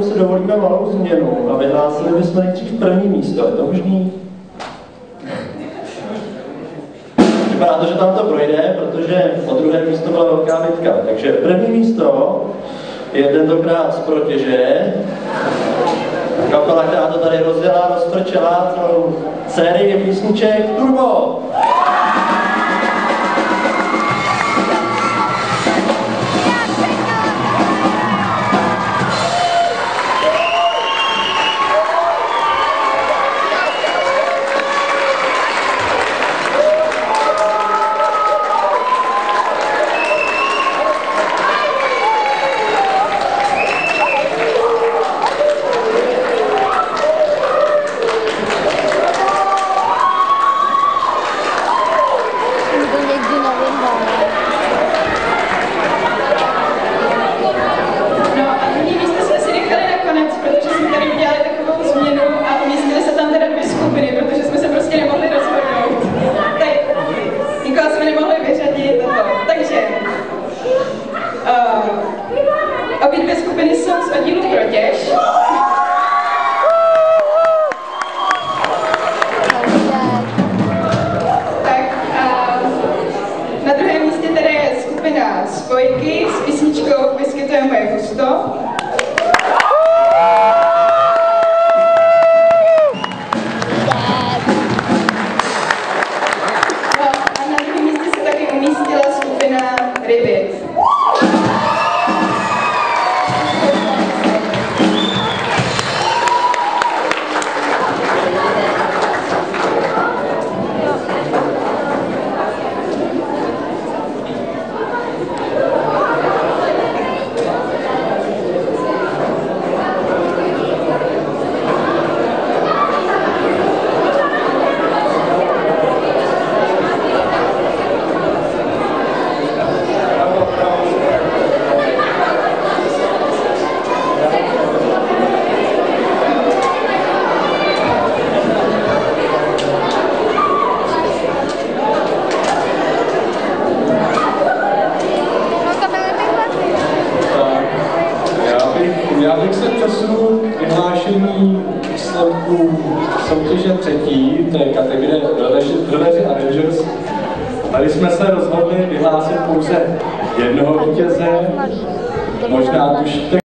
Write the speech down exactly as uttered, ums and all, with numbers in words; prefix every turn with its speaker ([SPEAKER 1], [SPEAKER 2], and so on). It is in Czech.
[SPEAKER 1] jenom si dovolíme malou změnu a vyhlásili bychom nejdřív první místo. Je to možný? Vypadá to, že tam to projde, protože o druhé místo byla velká bitka. Takže první místo je tentokrát z Protěže. Kapela, která to tady rozdělá, roztrčela celou sérii písniček Turbo!
[SPEAKER 2] Obě dvě skupiny jsou z oddílu Protěž. Tak a na druhém místě tedy je skupina Spojky s písničkou Vyskytuje moje husto. No a na druhém místě se taky umístila skupina Rybit.
[SPEAKER 3] Já bych se přesunul k vyhlášení výsledků soutěže třetí, to je kategorie Village Arrangers. Tady jsme se rozhodli vyhlásit pouze jednoho vítěze, možná tušíte,